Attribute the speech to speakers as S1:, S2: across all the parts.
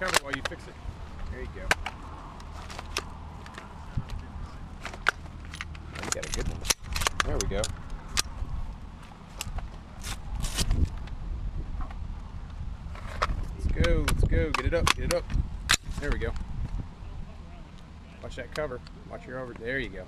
S1: cover while you fix it. There you go. Oh, you got a good one. There we go. Let's go, let's go. Get it up, get it up. There we go. Watch that cover. Watch your over. There you go.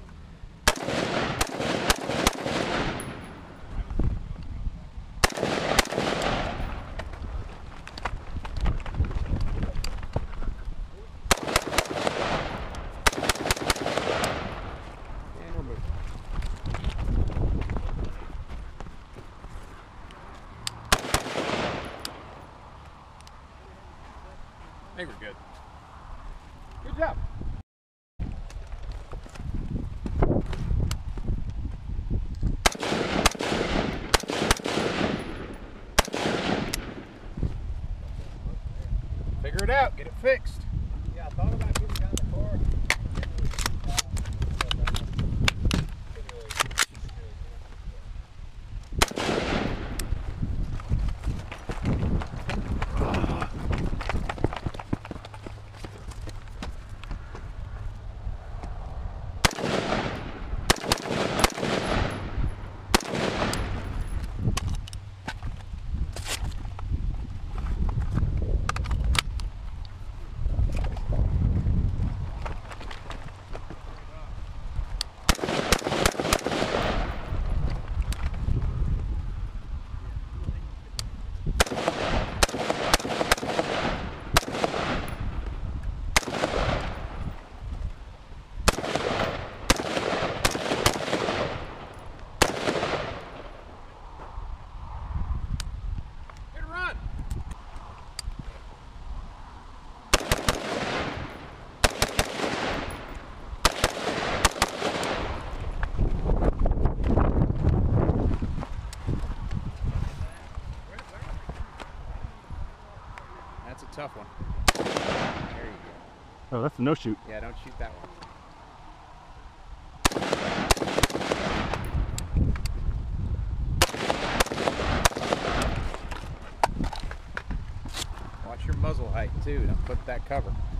S1: And we're moving. I think we're good. Good job. Figure it out, get it fixed.
S2: Yeah, I thought about getting down the car.
S1: That's a tough one. There you go.
S3: Oh, that's a no shoot.
S1: Yeah, don't shoot that one. Watch your muzzle height too. Don't put that cover.